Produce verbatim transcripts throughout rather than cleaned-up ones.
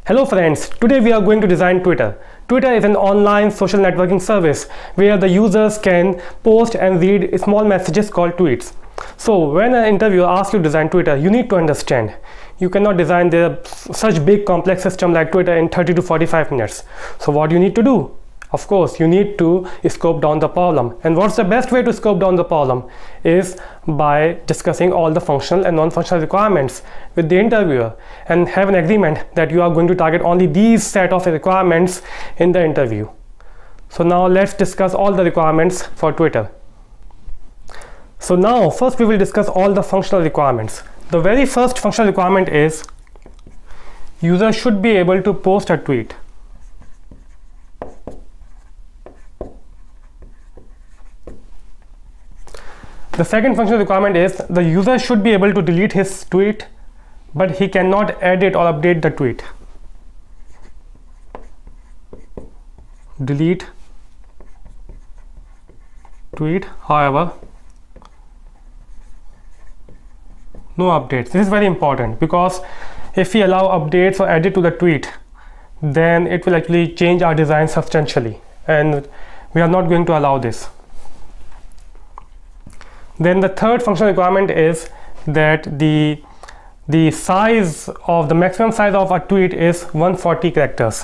Hello friends, today we are going to design Twitter. Twitter is an online social networking service where the users can post and read small messages called tweets. So when an interviewer asks you to design Twitter, you need to understand you cannot design the such big complex system like Twitter in thirty to forty-five minutes. So what do you need to do? Of course, you need to scope down the problem. And what's the best way to scope down the problem is by discussing all the functional and non-functional requirements with the interviewer and have an agreement that you are going to target only these set of requirements in the interview. So now let's discuss all the requirements for Twitter. So now first we will discuss all the functional requirements. The very first functional requirement is user should be able to post a tweet. The second functional requirement is the user should be able to delete his tweet, but he cannot edit or update the tweet. Delete tweet, however, no updates. This is very important because if we allow updates or edit to the tweet, then it will actually change our design substantially, and we are not going to allow this. Then the third functional requirement is that the the size of the maximum size of a tweet is one hundred forty characters.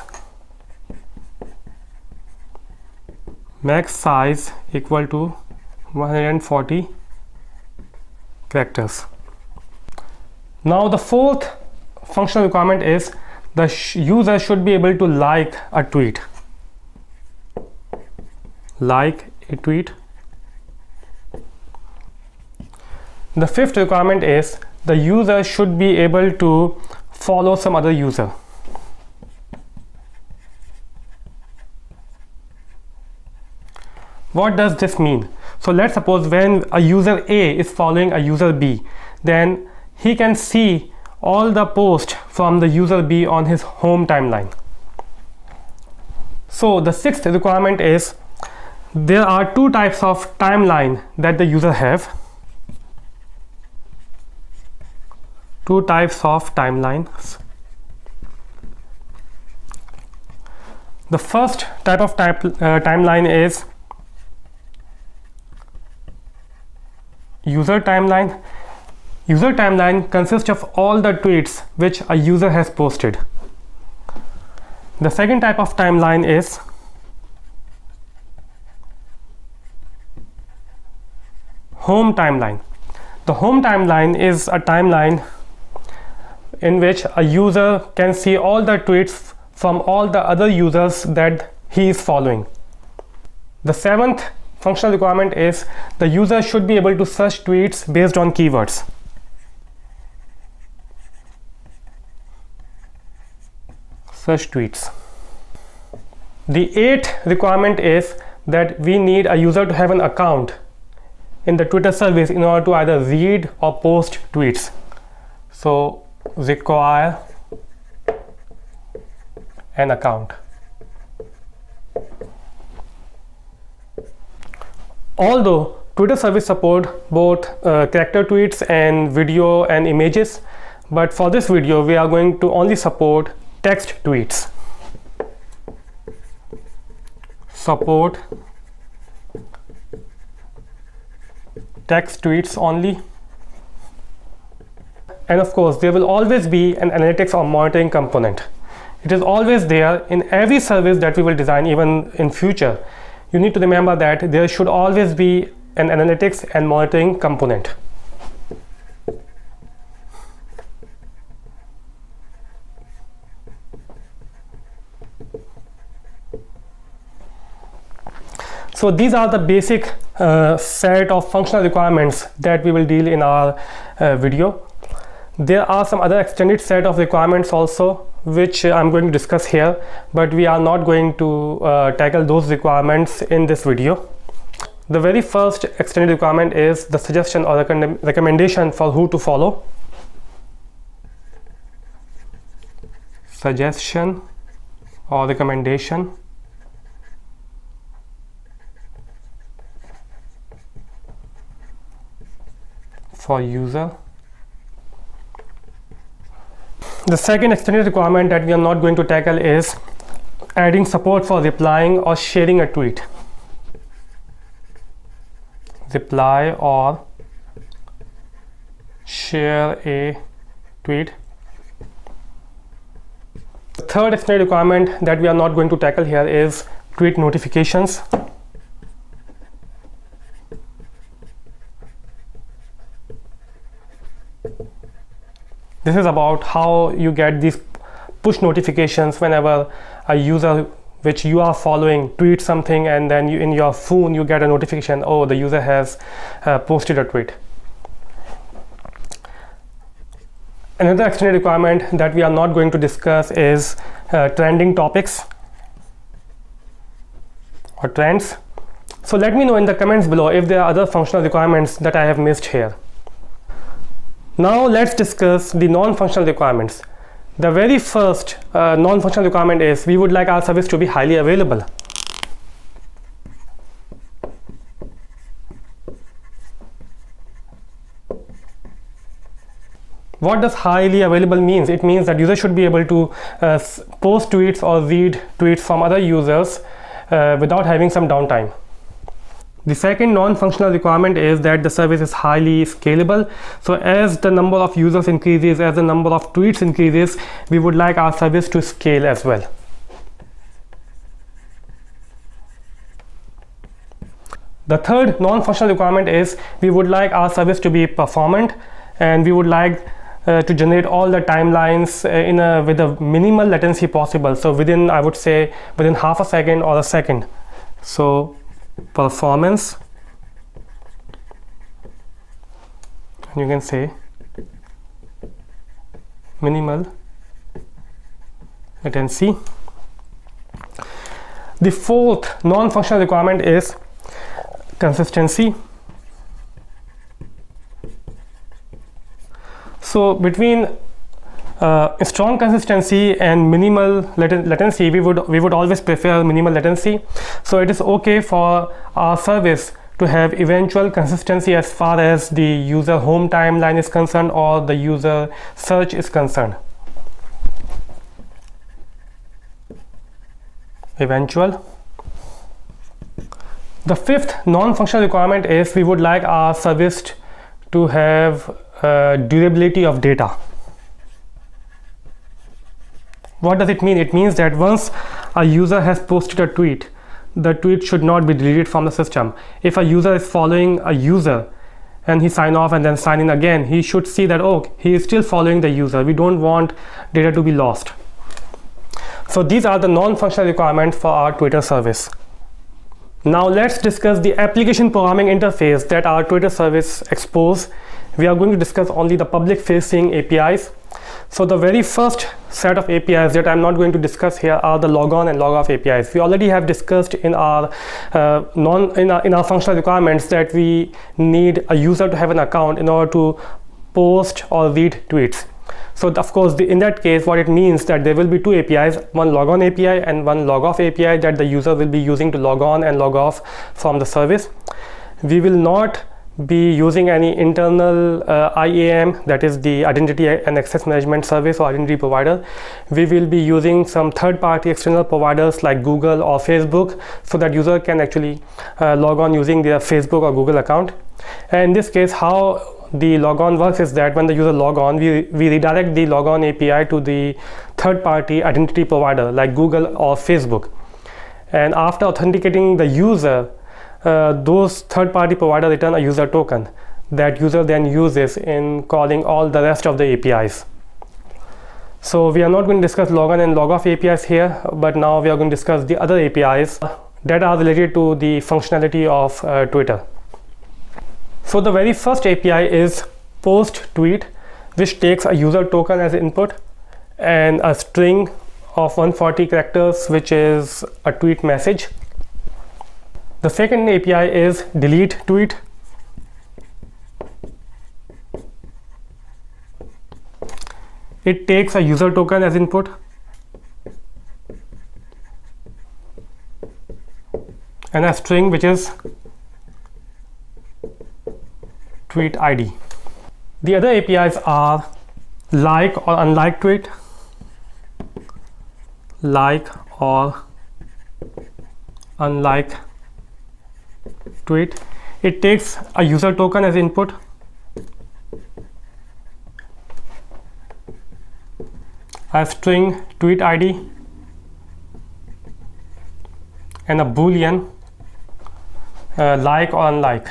Max size equal to one hundred forty characters. Now the fourth functional requirement is the sh user should be able to like a tweet. Like a tweet. The fifth requirement is the user should be able to follow some other user. What does this mean? So let's suppose when a user A is following a user B, then he can see all the posts from the user B on his home timeline. So the sixth requirement is there are two types of timeline that the user have. Two types of timelines. The first type of type, uh, timeline is user timeline. User timeline consists of all the tweets which a user has posted. The second type of timeline is home timeline. The home timeline is a timeline in which a user can see all the tweets from all the other users that he is following. The seventh functional requirement is the user should be able to search tweets based on keywords. Search tweets. The eighth requirement is that we need a user to have an account in the Twitter service in order to either read or post tweets. So require an account. Although Twitter service support both uh, character tweets and video and images, but for this video we are going to only support text tweets. Support text tweets only. And of course, there will always be an analytics or monitoring component. It is always there in every service that we will design, even in future. You need to remember that there should always be an analytics and monitoring component. So these are the basic uh, set of functional requirements that we will deal in our uh, video. There are some other extended set of requirements also which I'm going to discuss here, but we are not going to uh, tackle those requirements in this video. The very first extended requirement is the suggestion or the recommendation for who to follow. Suggestion or recommendation for user. The second extended requirement that we are not going to tackle is adding support for replying or sharing a tweet. Reply or share a tweet. The third extended requirement that we are not going to tackle here is tweet notifications. This is about how you get these push notifications whenever a user which you are following tweets something, and then you, in your phone you get a notification, oh, the user has uh, posted a tweet. Another extended requirement that we are not going to discuss is uh, trending topics or trends. So let me know in the comments below if there are other functional requirements that I have missed here. Now let's discuss the non-functional requirements. The very first uh, non-functional requirement is we would like our service to be highly available. What does highly available means? It means that users should be able to uh, post tweets or read tweets from other users uh, without having some downtime. The second non-functional requirement is that the service is highly scalable. So as the number of users increases, as the number of tweets increases, we would like our service to scale as well. The third non-functional requirement is we would like our service to be performant, and we would like uh, to generate all the timelines uh, in a with a minimal latency possible. So within, I would say, within half a second or a second. So performance, and you can say minimal latency. The fourth non-functional requirement is consistency. So between uh, strong consistency and minimal laten latency, we would we would always prefer minimal latency. So it is okay for our service to have eventual consistency as far as the user home timeline is concerned or the user search is concerned. Eventual. The fifth non-functional requirement is we would like our service to have uh, durability of data. What does it mean? It means that once a user has posted a tweet, the tweet should not be deleted from the system. If a user is following a user and he sign off and then sign in again, he should see that, oh, he is still following the user. We don't want data to be lost. So these are the non-functional requirements for our Twitter service. Now let's discuss the application programming interface that our Twitter service exposes. We are going to discuss only the public facing A P Is. So the very first set of A P Is that I'm not going to discuss here are the logon and log off A P Is. We already have discussed in our uh, non in our, in our functional requirements that we need a user to have an account in order to post or read tweets. So of course, the, in that case, what it means that there will be two A P Is, one logon A P I and one log off A P I that the user will be using to log on and log off from the service. We will not be using any internal uh, I A M, that is the identity and access management service or identity provider. We will be using some third-party external providers like Google or Facebook, so that user can actually uh, log on using their Facebook or Google account. And in this case, how the logon works is that when the user log on, we, we redirect the logon A P I to the third-party identity provider like Google or Facebook. And after authenticating the user, Uh, those third-party providers return a user token that user then uses in calling all the rest of the A P Is. So we are not going to discuss logon and log off A P Is here, but now we are going to discuss the other A P Is that are related to the functionality of uh, Twitter. So the very first A P I is post tweet, which takes a user token as input and a string of one hundred forty characters, which is a tweet message. The second A P I is delete tweet. It takes a user token as input and a string which is tweet I D. The other A P Is are like or unlike tweet, like or unlike tweet. It takes a user token as input, a string tweet I D, and a boolean uh, like or unlike.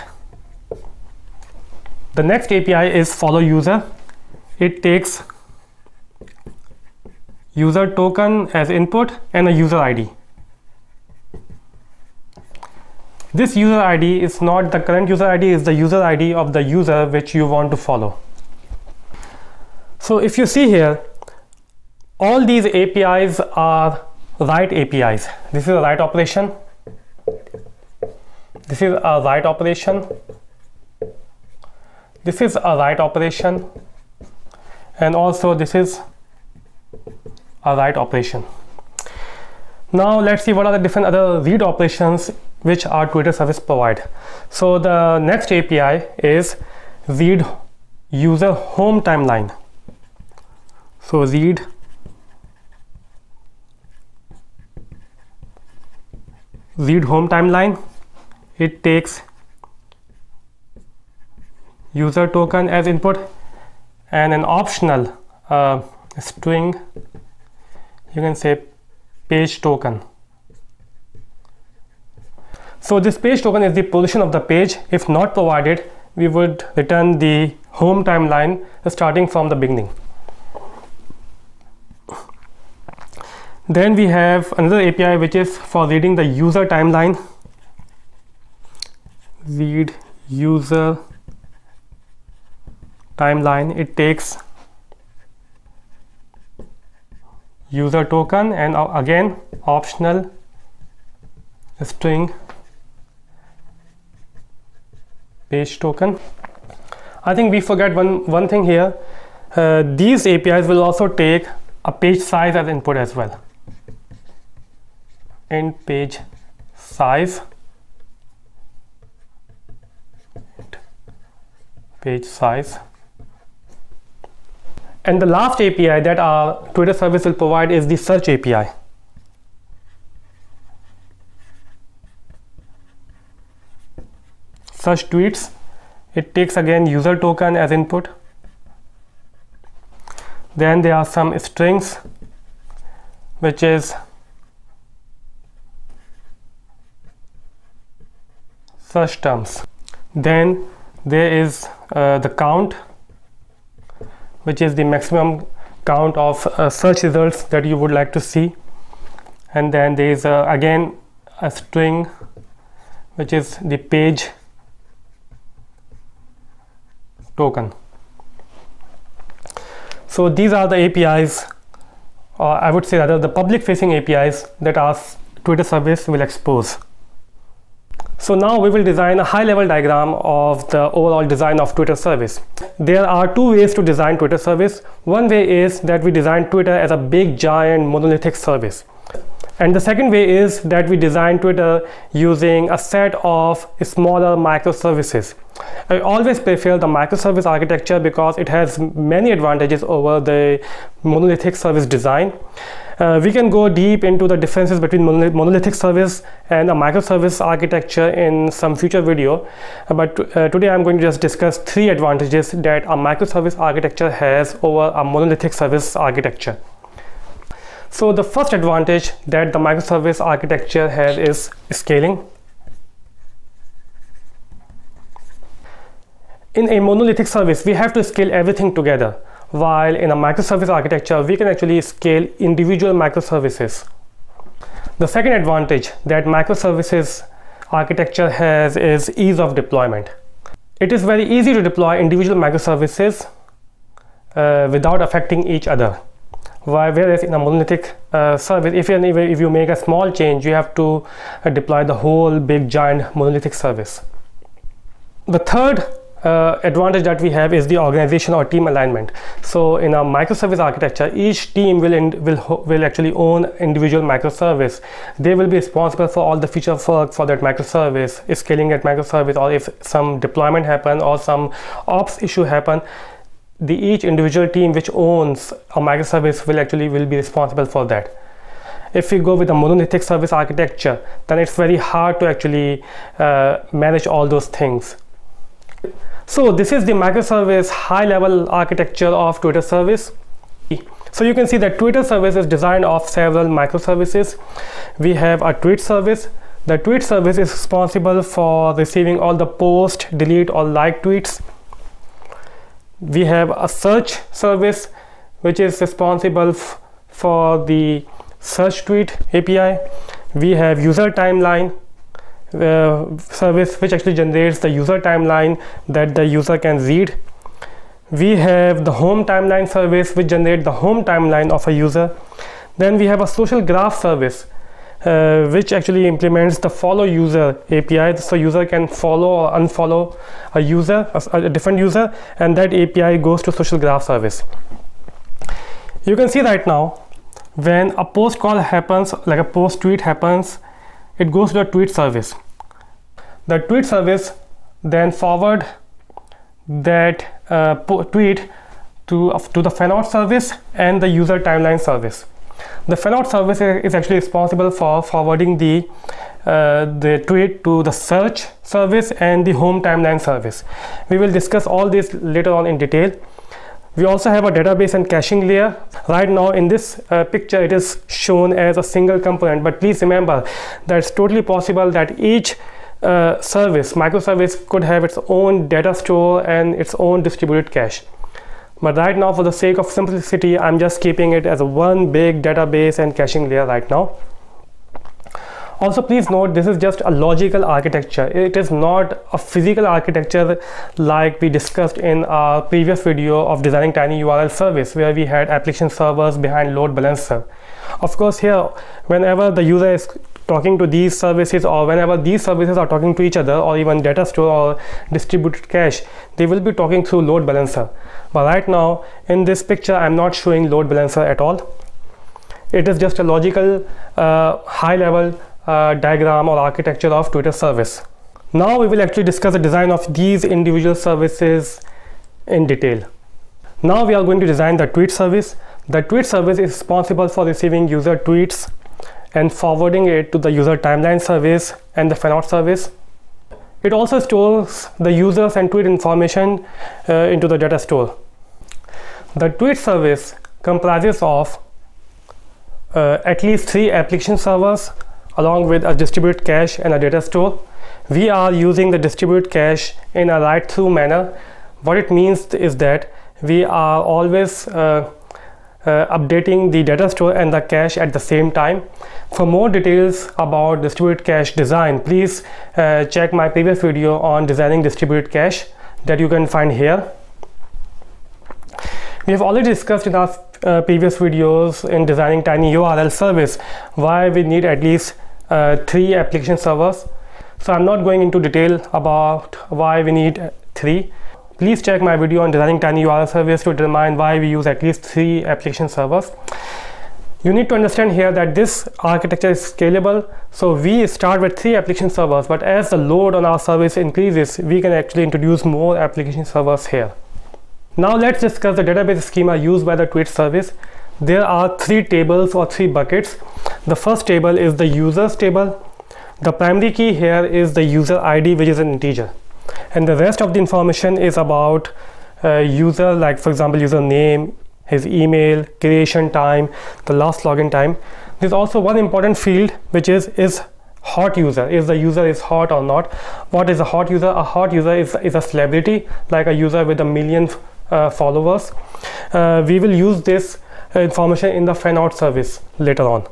The next A P I is follow user. It takes user token as input and a user I D. This user I D is not the current user I D, is the user I D of the user which you want to follow. So if you see here, all these A P Is are write A P Is. This is a write operation. This is a write operation. This is a write operation. And also this is a write operation. Now let's see what are the different other read operations which our Twitter service provide. So the next A P I is read user home timeline. So read read home timeline. It takes user token as input and an optional uh, string, you can say page token. So this page token is the position of the page. If not provided, we would return the home timeline starting from the beginning. Then we have another A P I which is for reading the user timeline. Read user timeline. It takes user token and uh, again optional string page token. I think we forgot one one thing here. Uh, these A P Is will also take a page size as input as well. In page size, page size. And the last A P I that our Twitter service will provide is the search A P I. Search tweets. It takes again user token as input. Then there are some strings which is search terms. Then there is uh, the count, which is the maximum count of uh, search results that you would like to see. And then there is uh, again a string which is the page token. So these are the A P Is, or I would say rather the public facing A P Is that our Twitter service will expose. So now we will design a high level diagram of the overall design of Twitter service. There are two ways to design Twitter service. One way is that we design Twitter as a big giant monolithic service. And the second way is that we design Twitter using a set of smaller microservices. I always prefer the microservice architecture because it has many advantages over the monolithic service design. Uh, we can go deep into the differences between monolithic service and a microservice architecture in some future video, but uh, today I'm going to just discuss three advantages that a microservice architecture has over a monolithic service architecture. So the first advantage that the microservice architecture has is scaling. In a monolithic service, we have to scale everything together, while in a microservice architecture, we can actually scale individual microservices. The second advantage that microservices architecture has is ease of deployment. It is very easy to deploy individual microservices uh, without affecting each other. Whereas in a monolithic uh, service, if you, if you make a small change, you have to uh, deploy the whole big giant monolithic service. The third uh, advantage that we have is the organization or team alignment. So in a microservice architecture, each team will, in, will, will actually own individual microservice. They will be responsible for all the feature work for that microservice, scaling that microservice, or if some deployment happen or some ops issue happen, the each individual team which owns a microservice will actually will be responsible for that. if we go with a monolithic service architecture, then it's very hard to actually uh, manage all those things. So this is the microservice high-level architecture of Twitter service. So you can see that Twitter service is designed of several microservices. We have a tweet service. The tweet service is responsible for receiving all the post, delete or like tweets. We have a search service which is responsible for the search tweet A P I. We have user timeline uh, service which actually generates the user timeline that the user can read. We have the home timeline service which generates the home timeline of a user. Then we have a social graph service uh, which actually implements the follow user A P I, so user can follow or unfollow a user, a, a different user, and that A P I goes to social graph service. You can see right now when a post call happens, like a post tweet happens, it goes to the tweet service. The tweet service then forward that uh, tweet to, uh, to the fanout service and the user timeline service. The fanout service is actually responsible for forwarding the uh, the tweet to the search service and the home timeline service. We will discuss all this later on in detail. We also have a database and caching layer. Right now in this uh, picture it is shown as a single component, but please remember that it's totally possible that each uh, service, microservice, could have its own data store and its own distributed cache. But right now, for the sake of simplicity, I'm just keeping it as a one big database and caching layer right now. Also, please note, this is just a logical architecture. It is not a physical architecture like we discussed in our previous video of designing tiny U R L service, where we had application servers behind load balancer. Of course, here, whenever the user is talking to these services, or whenever these services are talking to each other, or even data store or distributed cache, they will be talking through load balancer. But right now in this picture I'm not showing load balancer at all. It is just a logical uh, high level uh, diagram or architecture of Twitter service. Now we will actually discuss the design of these individual services in detail. Now we are going to design the tweet service. The tweet service is responsible for receiving user tweets and forwarding it to the user timeline service and the fanout service. It also stores the users and tweet information uh, into the data store. The tweet service comprises of uh, at least three application servers along with a distributed cache and a data store. We are using the distributed cache in a write-through manner. What it means is that we are always uh, uh, updating the data store and the cache at the same time. For more details about distributed cache design, please uh, check my previous video on designing distributed cache that you can find here. We have already discussed in our uh, previous videos in designing tiny U R L service why we need at least uh, three application servers. So I'm not going into detail about why we need three. Please check my video on designing tiny U R L service to determine why we use at least three application servers. You need to understand here that this architecture is scalable, so we start with three application servers, but as the load on our service increases, we can actually introduce more application servers here. Now let's discuss the database schema used by the tweet service. There are three tables or three buckets. The first table is the users table. The primary key here is the user I D, which is an integer, and the rest of the information is about uh, user, like for example user name, his email, creation time, the last login time. There's also one important field which is is hot user. Is the user is hot or not? What is a hot user? A hot user is, is a celebrity, like a user with a million uh, followers. Uh, we will use this uh, information in the fanout service later on.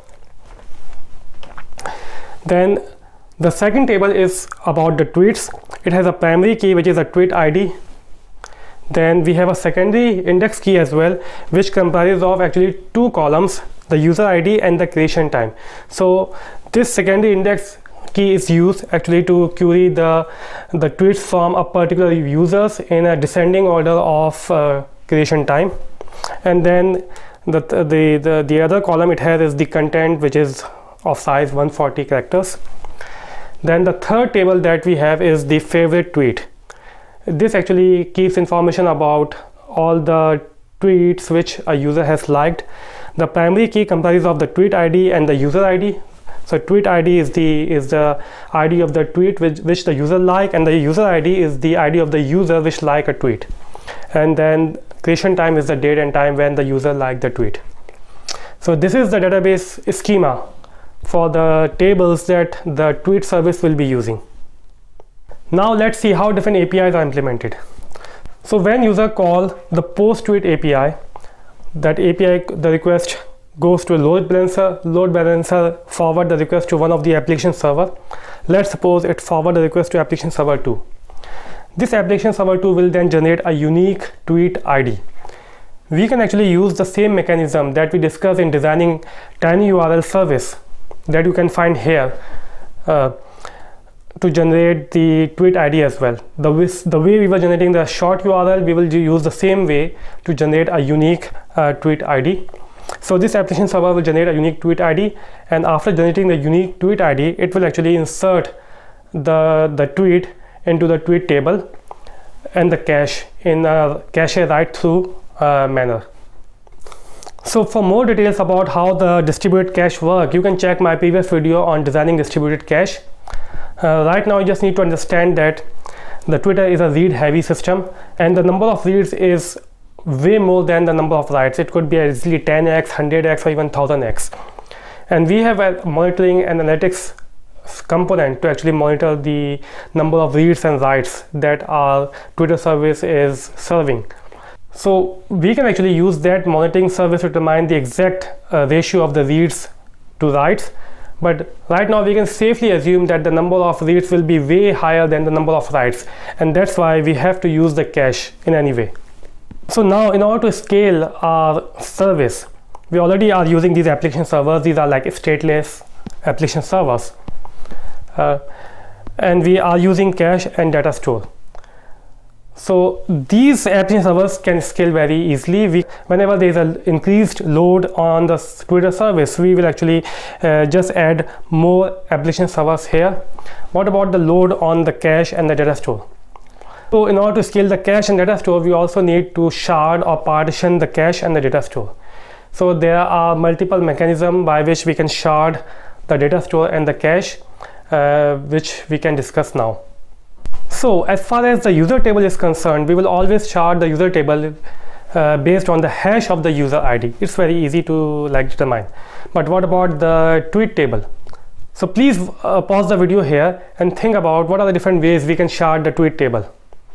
Then the second table is about the tweets. It has a primary key which is a tweet I D. Then we have a secondary index key as well, which comprises of actually two columns, the user I D and the creation time. So this secondary index key is used actually to query the the tweets from a particular users in a descending order of uh, creation time. And then the, the the the other column it has is the content, which is of size one hundred forty characters. Then the third table that we have is the favorite tweet. This actually keeps information about all the tweets which a user has liked. The primary key comprises of the tweet I D and the user I D. So tweet I D is the is the I D of the tweet which, which the user like, and the user I D is the I D of the user which like a tweet. And then creation time is the date and time when the user liked the tweet. So this is the database schema for the tables that the tweet service will be using. Now let's see how different A P Is are implemented. So when user call the post tweet A P I, that A P I, the request goes to a load balancer, load balancer forward the request to one of the application server. Let's suppose it forward the request to application server two. This application server two will then generate a unique tweet I D. We can actually use the same mechanism that we discussed in designing tiny U R L service that you can find here uh, to generate the tweet I D as well. The, the way we were generating the short U R L, we will use the same way to generate a unique uh, tweet I D. So this application server will generate a unique tweet I D, and after generating the unique tweet I D, it will actually insert the, the tweet into the tweet table and the cache in a cache write through uh, manner. So for more details about how the distributed cache work, you can check my previous video on designing distributed cache. Uh, right now you just need to understand that the Twitter is a read heavy system, and the number of reads is way more than the number of writes. It could be easily ten x, one hundred x, or even one thousand x. And we have a monitoring and analytics component to actually monitor the number of reads and writes that our Twitter service is serving. So we can actually use that monitoring service to determine the exact uh, ratio of the reads to writes. But right now we can safely assume that the number of reads will be way higher than the number of writes, and that's why we have to use the cache in any way. So now in order to scale our service, we already are using these application servers. These are like stateless application servers. Uh, and we are using cache and data store. So these application servers can scale very easily. We, whenever there is an increased load on the Twitter service, we will actually uh, just add more application servers here. What about the load on the cache and the data store? So in order to scale the cache and data store, we also need to shard or partition the cache and the data store. So there are multiple mechanisms by which we can shard the data store and the cache, uh, which we can discuss now. So as far as the user table is concerned, we will always shard the user table uh, based on the hash of the user I D. It's very easy to like determine. But what about the tweet table? So please uh, pause the video here and think about what are the different ways we can shard the tweet table.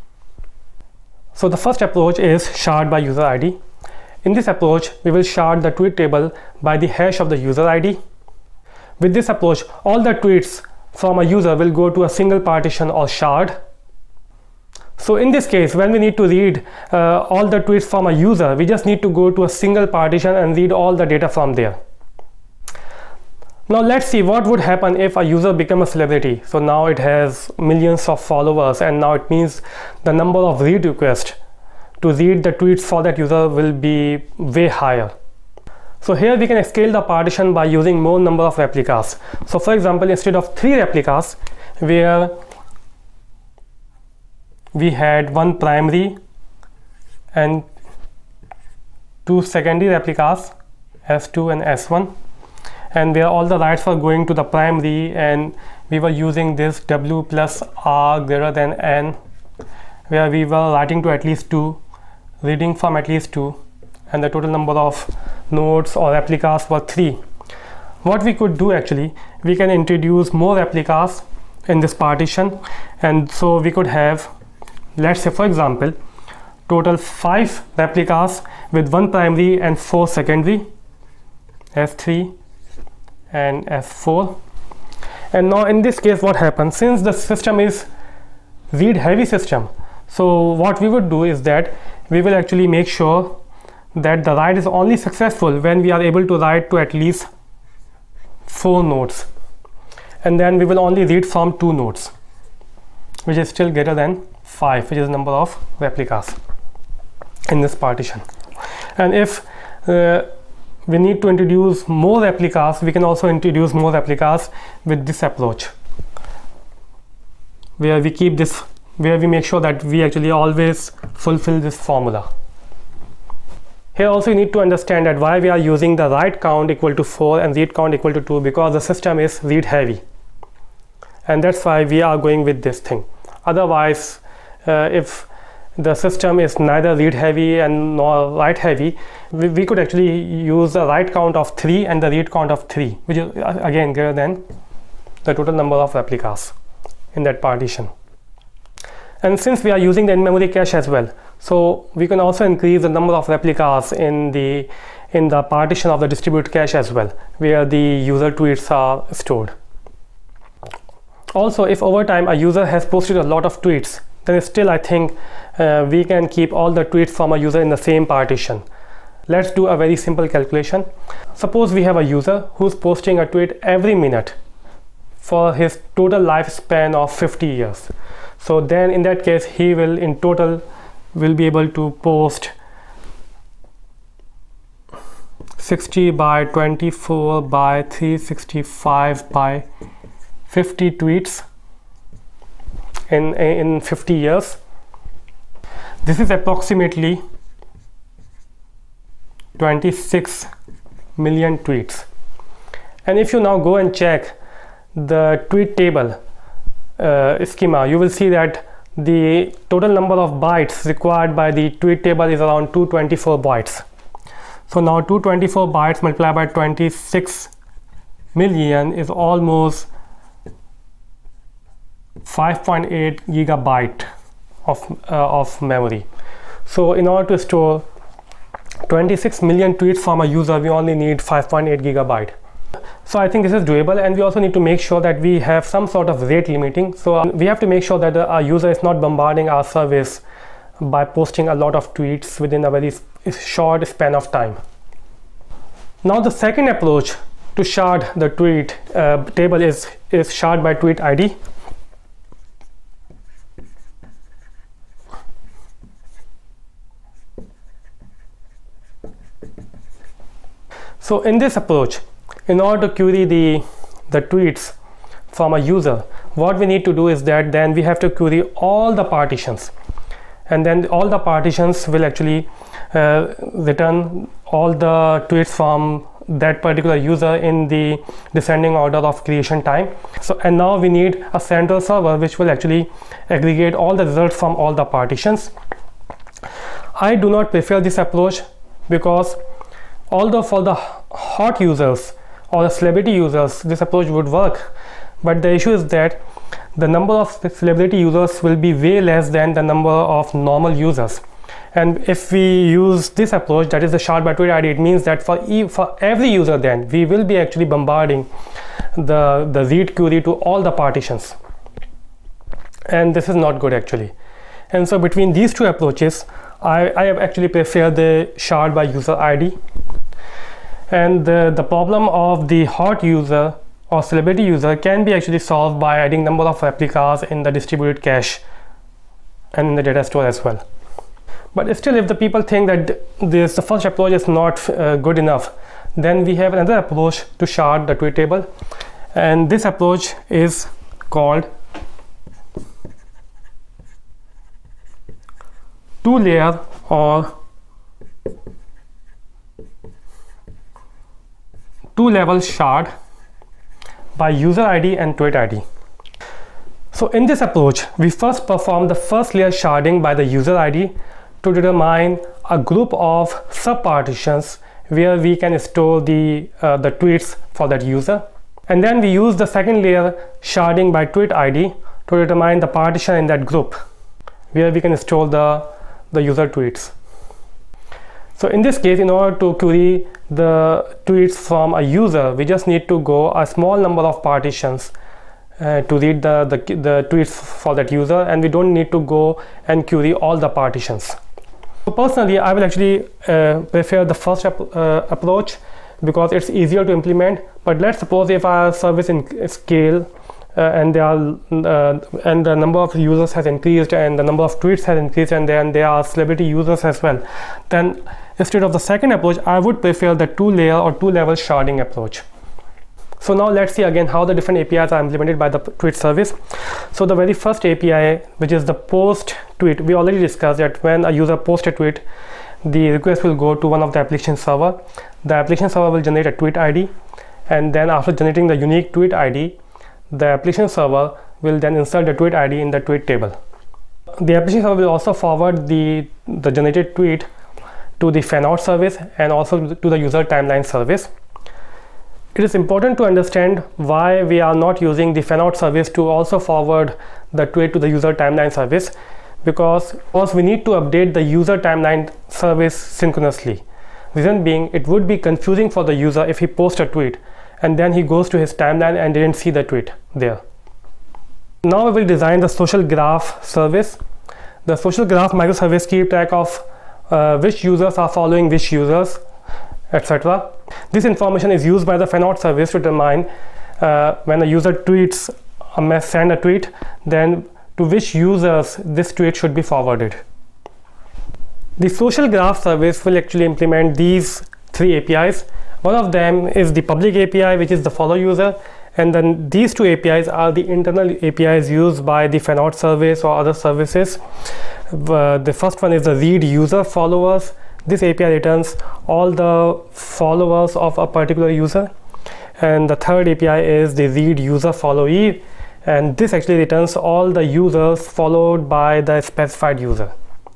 So the first approach is shard by user I D. In this approach, we will shard the tweet table by the hash of the user I D. With this approach, all the tweets from a user will go to a single partition or shard. So in this case, when we need to read uh, all the tweets from a user, we just need to go to a single partition and read all the data from there. Now let's see what would happen if a user becomes a celebrity. So now it has millions of followers, and now it means the number of read requests to read the tweets for that user will be way higher. So here we can scale the partition by using more number of replicas. So for example, instead of three replicas, where we had one primary and two secondary replicas, S two and S one, and where all the writes were going to the primary, and we were using this W plus R greater than N, where we were writing to at least two, reading from at least two, and the total number of nodes or replicas were three. What we could do actually, we can introduce more replicas in this partition, and so we could have, let's say for example, total five replicas with one primary and four secondary, S three and S four. And now in this case what happens, since the system is read heavy system, so what we would do is that we will actually make sure that the write is only successful when we are able to write to at least four nodes, and then we will only read from two nodes, which is still greater than five, which is the number of replicas in this partition. And if uh, we need to introduce more replicas, we can also introduce more replicas with this approach, where we keep this, where we make sure that we actually always fulfill this formula. Here also you need to understand that why we are using the write count equal to four and read count equal to two, because the system is read heavy, and that's why we are going with this thing. Otherwise, uh, if the system is neither read heavy and nor write heavy, we, we could actually use the write count of three and the read count of three, which is uh, again greater than the total number of replicas in that partition. And since we are using the in-memory cache as well, so we can also increase the number of replicas in the in the partition of the distributed cache as well, where the user tweets are stored. Also, if over time a user has posted a lot of tweets, then still I think uh, we can keep all the tweets from a user in the same partition. Let's do a very simple calculation. Suppose we have a user who's posting a tweet every minute for his total lifespan of fifty years. So then in that case, he will in total will be able to post sixty by twenty-four by three sixty-five by fifty tweets in in fifty years. This is approximately twenty-six million tweets. And if you now go and check the tweet table uh, schema, you will see that the total number of bytes required by the tweet table is around two hundred twenty-four bytes. So now two hundred twenty-four bytes multiplied by twenty-six million is almost five point eight gigabyte of, uh, of memory. So in order to store twenty-six million tweets from a user, we only need five point eight gigabyte. So I think this is doable, and we also need to make sure that we have some sort of rate limiting. So um, we have to make sure that uh, our user is not bombarding our service by posting a lot of tweets within a very short span of time. Now the second approach to shard the tweet uh, table is, is shard by tweet I D. So in this approach, in order to query the, the tweets from a user, what we need to do is that then we have to query all the partitions, and then all the partitions will actually uh, return all the tweets from that particular user in the descending order of creation time. So and now we need a central server which will actually aggregate all the results from all the partitions. I do not prefer this approach, because although for the hot users or the celebrity users this approach would work, but the issue is that the number of celebrity users will be way less than the number of normal users. And if we use this approach, that is the shard by tweet I D, it means that for, e for every user then we will be actually bombarding the, the read query to all the partitions, and this is not good actually. And so between these two approaches, I, I have actually prefer the shard by user I D. And the, the problem of the hot user or celebrity user can be actually solved by adding number of replicas in the distributed cache and in the data store as well. But still, if the people think that this the first approach is not uh, good enough, then we have another approach to shard the tweet table, and this approach is called two-layer or two-level shard by user I D and tweet I D. So in this approach, we first perform the first layer sharding by the user I D to determine a group of subpartitions where we can store the, uh, the tweets for that user. And then we use the second layer sharding by tweet I D to determine the partition in that group where we can store the, the user tweets. So in this case, in order to query the tweets from a user, we just need to go a small number of partitions uh, to read the, the, the tweets for that user, and we don't need to go and query all the partitions. So personally, I will actually uh, prefer the first ap uh, approach because it's easier to implement. But let's suppose if our service in scale uh, and they are uh, and the number of users has increased and the number of tweets has increased, and then there are celebrity users as well, then instead of the second approach, I would prefer the two-layer or two-level sharding approach. So now let's see again how the different A P Is are implemented by the tweet service. So the very first A P I, which is the post tweet, we already discussed that when a user posts a tweet, the request will go to one of the application server. The application server will generate a tweet I D, and then after generating the unique tweet I D, the application server will then insert the tweet I D in the tweet table. The application server will also forward the, the generated tweet to the fanout service and also to the user timeline service. It is important to understand why we are not using the fanout service to also forward the tweet to the user timeline service, because first we need to update the user timeline service synchronously. Reason being, it would be confusing for the user if he posts a tweet and then he goes to his timeline and didn't see the tweet there. Now we will design the social graph service. The social graph microservice keep track of uh, which users are following which users, et cetera. This information is used by the fanout service to determine uh, when a user tweets, a send a tweet, then to which users this tweet should be forwarded. The social graph service will actually implement these three A P Is. One of them is the public A P I, which is the follow user, and then these two A P Is are the internal A P Is used by the fanout service or other services. Uh, the first one is the read user followers. This A P I returns all the followers of a particular user, and the third A P I is the read user followee, and this actually returns all the users followed by the specified user.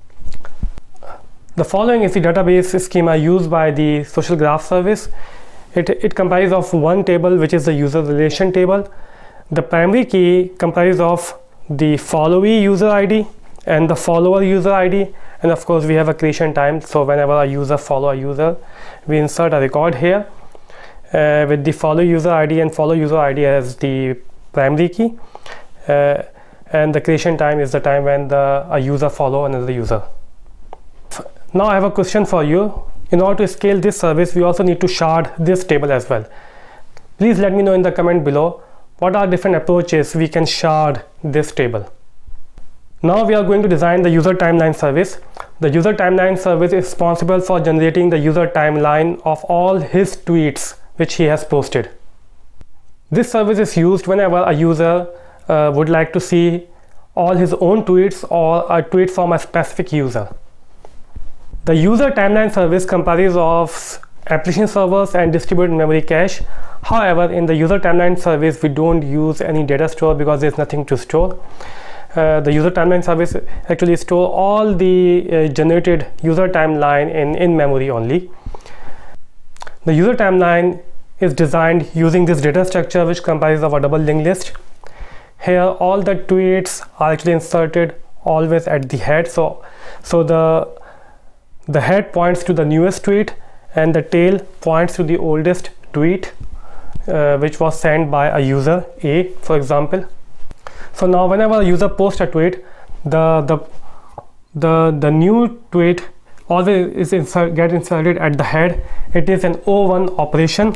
The following is the database schema used by the social graph service. It, it comprises of one table, which is the user relation table. The primary key comprises of the followee user I D and the follower user I D, and of course we have a creation time, so whenever a user follow a user, we insert a record here uh, with the follow user I D and follow user I D as the primary key, uh, and the creation time is the time when the a user follow another user. Now I have a question for you. In order to scale this service, we also need to shard this table as well. Please let me know in the comment below what are different approaches we can shard this table. Now we are going to design the user timeline service. The user timeline service is responsible for generating the user timeline of all his tweets which he has posted. This service is used whenever a user uh, would like to see all his own tweets or a tweet from a specific user. The user timeline service comprises of application servers and distributed memory cache. However, in the user timeline service, we don't use any data store because there's nothing to store. Uh, the user timeline service actually store all the uh, generated user timeline in, in memory only. The user timeline is designed using this data structure, which comprises of a double linked list. Here, all the tweets are actually inserted always at the head. So, so the The head points to the newest tweet and the tail points to the oldest tweet uh, which was sent by a user A, for example. So now whenever a user posts a tweet, the the the, the new tweet always is insert, get inserted at the head. It is an O one operation.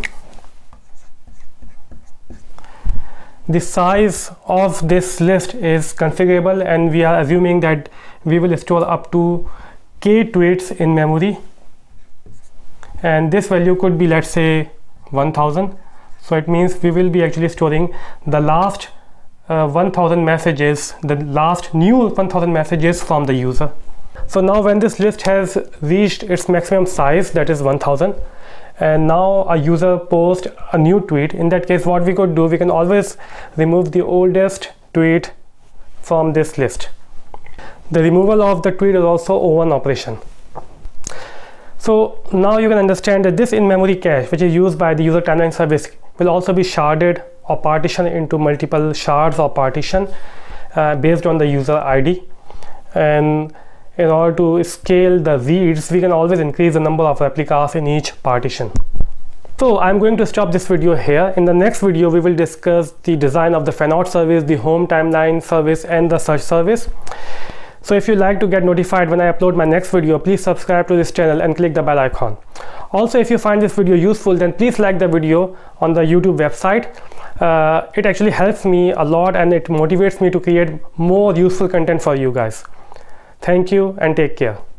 The size of this list is configurable, and we are assuming that we will store up to k tweets in memory, and this value could be, let's say, one thousand. So it means we will be actually storing the last uh, one thousand messages, the last new one thousand messages from the user. So now when this list has reached its maximum size, that is one thousand, and now a user posts a new tweet, in that case what we could do, we can always remove the oldest tweet from this list. The removal of the tweet is also O one operation. So now you can understand that this in-memory cache, which is used by the user timeline service, will also be sharded or partitioned into multiple shards or partition uh, based on the user I D. And in order to scale the reads, we can always increase the number of replicas in each partition. So I'm going to stop this video here. In the next video, we will discuss the design of the fanout service, the home timeline service, and the search service. So if you like to get notified when I upload my next video, please subscribe to this channel and click the bell icon. Also, if you find this video useful, then please like the video on the YouTube website. Uh, it actually helps me a lot, and it motivates me to create more useful content for you guys. Thank you and take care.